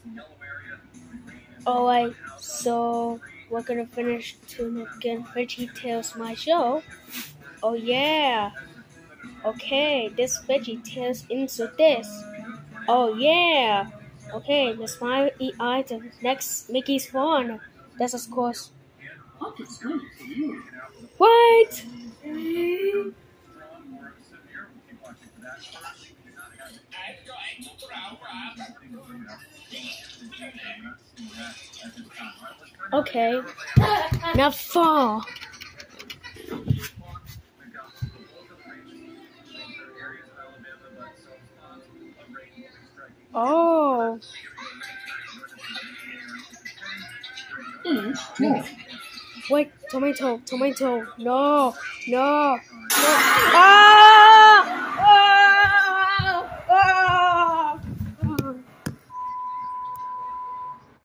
Alright, so we're gonna finish to again VeggieTales my show. Oh yeah. Okay, this VeggieTales into this. Oh yeah. Okay, let's find the item. Next, Mickey's Fawn. That's of course. What? Okay. Now fall. Oh. Wait, tomato. No. Ah!